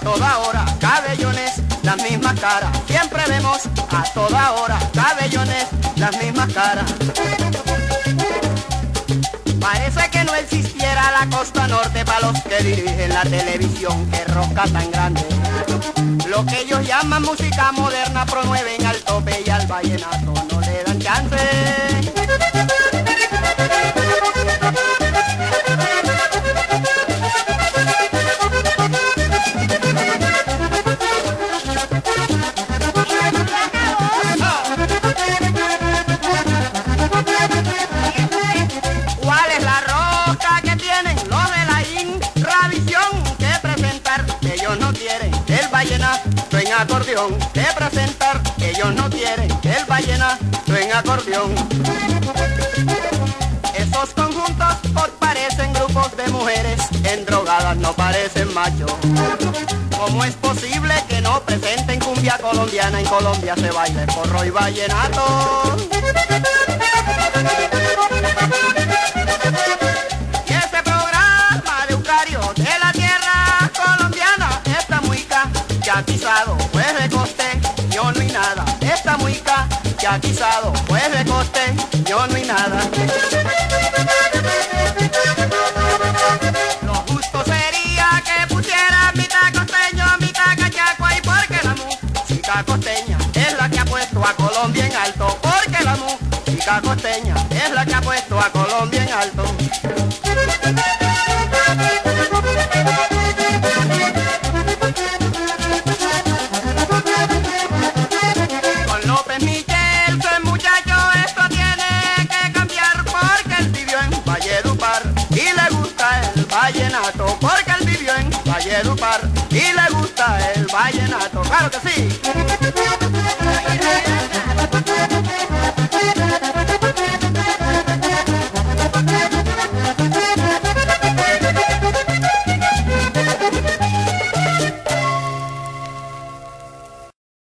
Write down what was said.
toda hora cabellones, las mismas caras. Siempre vemos a toda hora cabellones, las mismas caras. Parece que no existiera la costa norte para los que dirigen la televisión, que rosca tan grande. Lo que ellos llaman música moderna promueven al tope y al vallenato no le dan chance. ¿Cuál es la rosca que tienen los de la Inravisión? Que presentar, ellos no quieren el vallenato en acordeón. Que presentar, ellos no quieren el vallenato en acordeón. Esos conjuntos parecen grupos de mujeres endrogadas, no parecen machos. ¿Cómo es posible que no presenten cumbia colombiana? En Colombia se baila porro y vallenato. Y ese programa de Eucario de la tierra colombiana está muy cachizado, pues de costeño no hay nada. Está muy cachizado, pues de costeño no hay nada. Lo justo sería que pusiera mitad costeño, mitad cachaco ahí, porque la música costeña es la que ha puesto a Colombia en alto. Porque la música costeña es la que ha puesto a Colombia en alto. Con López Michel, ese muchacho, esto tiene que cambiar, porque él vivió en Valledupar y le gusta el vallenato. Porque él vivió en Valledupar y le gusta el vallenato. ¡Claro que sí!